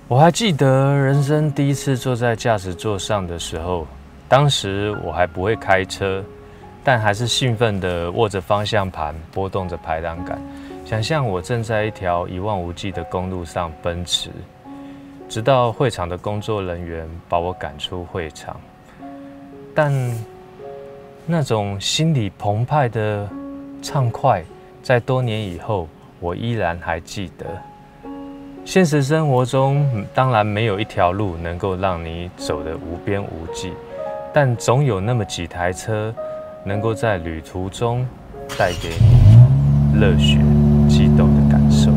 我还记得人生第一次坐在驾驶座上的时候，当时我还不会开车，但还是兴奋地握着方向盘，拨动着排挡杆，想象我正在一条一望无际的公路上奔驰，直到会场的工作人员把我赶出会场。但那种心里澎湃的畅快，在多年以后，我依然还记得。现实生活中，当然没有一条路能够让你走得无边无际，但总有那么几台车，能够在旅途中带给你热血、激动的感受。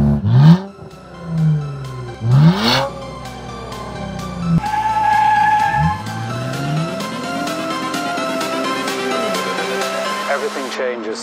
Everything changes.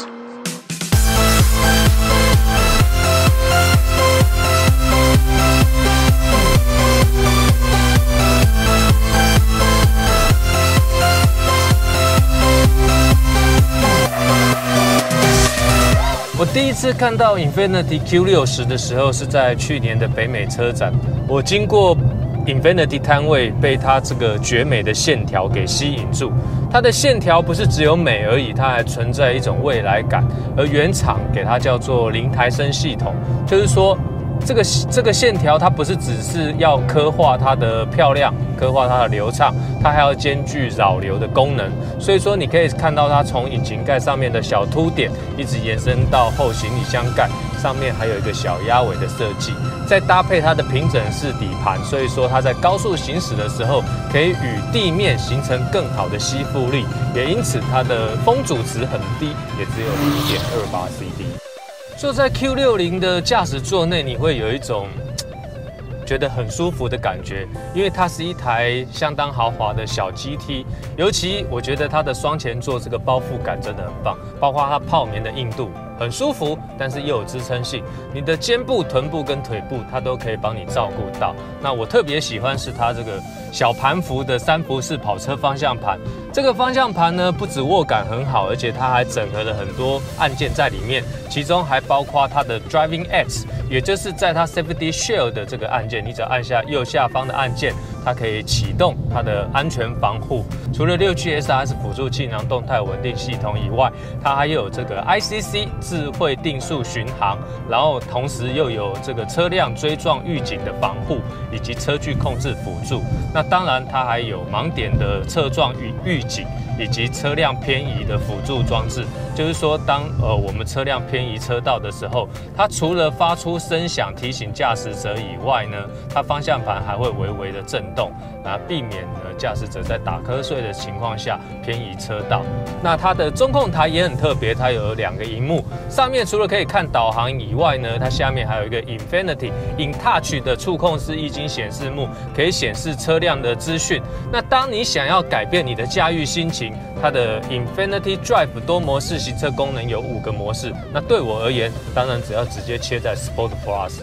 我第一次看到 Infiniti Q60的时候，是在去年的北美车展。我经过 Infiniti 摊位，被它这个绝美的线条给吸引住。它的线条不是只有美而已，它还存在一种未来感。而原厂给它叫做零抬升系统，就是说这个线条它不是只是要刻画它的漂亮，刻画它的流畅，它还要兼具扰流的功能。所以说你可以看到它从引擎盖上面的小凸点，一直延伸到后行李箱盖上面，还有一个小鸭尾的设计。再搭配它的平整式底盘，所以说它在高速行驶的时候，可以与地面形成更好的吸附力，也因此它的风阻值很低，也只有0.28 CD。坐在 Q60 的驾驶座内，你会有一种觉得很舒服的感觉，因为它是一台相当豪华的小 GT， 尤其我觉得它的双前座这个包覆感真的很棒，包括它泡棉的硬度很舒服，但是又有支撑性，你的肩部、臀部跟腿部它都可以帮你照顾到。那我特别喜欢是它这个小盘幅的3幅式跑车方向盘，这个方向盘呢不止握感很好，而且它还整合了很多按键在里面，其中还包括它的 Driving X， 也就是在它 Safety Shield 的这个按键，你只要按下右下方的按键，它可以启动它的安全防护。除了6GSRS 辅助气囊动态稳定系统以外，它还有这个 ICC 智慧定速巡航，然后同时又有这个车辆追撞预警的防护，以及车距控制辅助。那当然，它还有盲点的侧撞预警，以及车辆偏移的辅助装置。就是说，当我们车辆偏移车道的时候，它除了发出声响提醒驾驶者以外呢，它方向盘还会微微的震动，避免驾驶者在打瞌睡的情况下偏移车道。那它的中控台也很特别，它有2个萤幕，上面除了可以看导航以外呢，它下面还有一个 Infiniti InTouch 的触控式液晶显示幕，可以显示车辆的资讯。那当你想要改变你的驾驭心情，它的 Infiniti Drive 多模式行车功能有5个模式。那对我而言，当然只要直接切在 Sport Plus。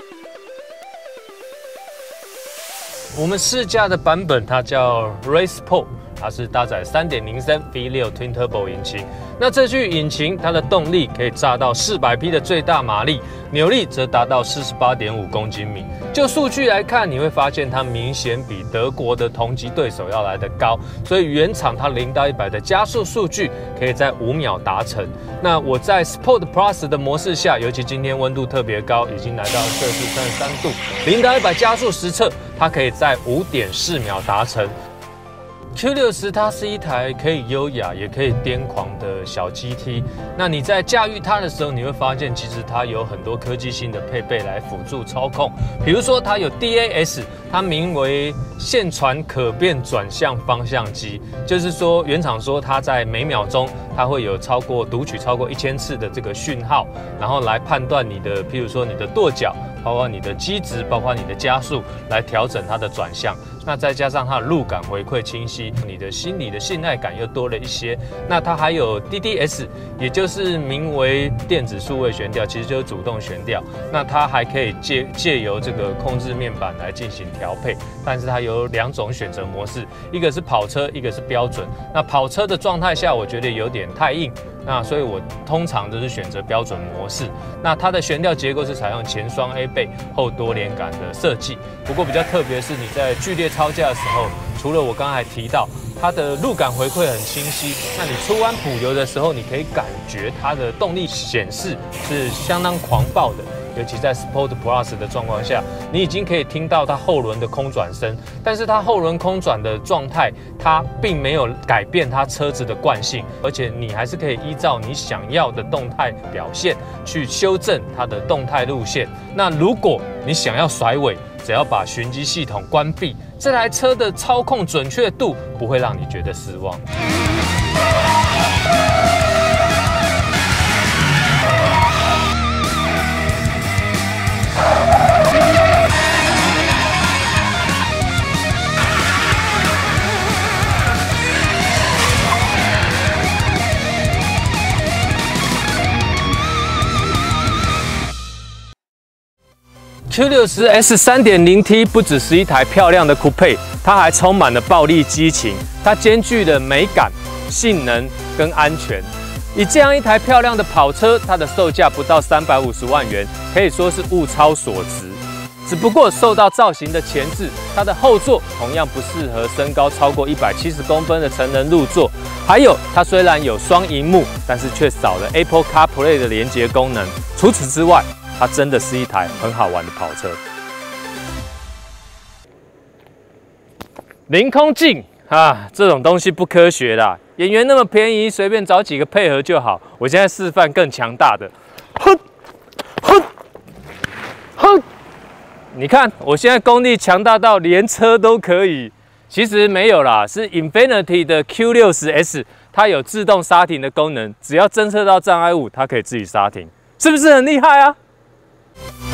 我们试驾的版本它叫 Race Pro， 它是搭载 3.0 升 V6 Twin Turbo 引擎。那这具引擎它的动力可以炸到400匹的最大马力，扭力则达到 48.5公斤米。就数据来看，你会发现它明显比德国的同级对手要来得高，所以原厂它0到100的加速数据可以在5秒达成。那我在 Sport Plus 的模式下，尤其今天温度特别高，已经来到摄氏33度，0到100加速实测，它可以在5.4秒达成。Q60 它是一台可以优雅也可以癫狂的小 GT。那你在驾驭它的时候，你会发现其实它有很多科技性的配备来辅助操控。比如说它有 DAS， 它名为线传可变转向方向机，就是说原厂说它在每秒钟它会有读取超过1000次的这个讯号，然后来判断你的，譬如说你的跺脚，包括你的机值，包括你的加速，来调整它的转向。那再加上它的路感回馈清晰，你的心理的信赖感又多了一些。那它还有 DDS， 也就是名为电子数位悬吊，其实就是主动悬吊。那它还可以借由这个控制面板来进行调配，但是它有2种选择模式，一个是跑车，一个是标准。那跑车的状态下，我觉得有点太硬， 那所以我通常都是选择标准模式。那它的悬吊结构是采用前双 A 背后多连杆的设计。不过比较特别的是，你在剧烈操驾的时候，除了我刚才提到它的路感回馈很清晰，那你出弯补油的时候，你可以感觉它的动力显示是相当狂暴的。尤其在 Sport Plus 的状况下，你已经可以听到它后轮的空转声，但是它后轮空转的状态，它并没有改变它车子的惯性，而且你还是可以依照你想要的动态表现去修正它的动态路线。那如果你想要甩尾，只要把循迹系统关闭，这台车的操控准确度不会让你觉得失望。Q60S 3.0T 不只是一台漂亮的 Coupe， 它还充满了暴力激情，它兼具了美感、性能跟安全。以这样一台漂亮的跑车，它的售价不到350万元，可以说是物超所值。只不过受到造型的钳制，它的后座同样不适合身高超过170公分的成人入座。还有，它虽然有双萤幕，但是却少了 Apple CarPlay 的连接功能。除此之外，它真的是一台很好玩的跑车。凌空镜啊，这种东西不科学啦。演员那么便宜，随便找几个配合就好。我现在示范更强大的，哼，哼，哼。你看，我现在功力强大到连车都可以。其实没有啦，是 Infiniti 的 Q60S， 它有自动刹停的功能，只要侦测到障碍物，它可以自己刹停，是不是很厉害啊？